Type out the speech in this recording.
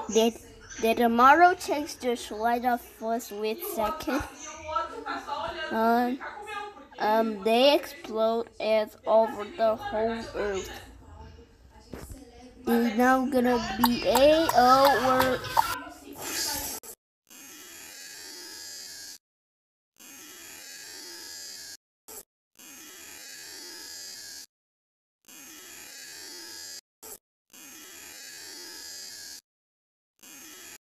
Did the tomorrow takes just right off first with second? They explode as over the whole earth. There's now gonna be a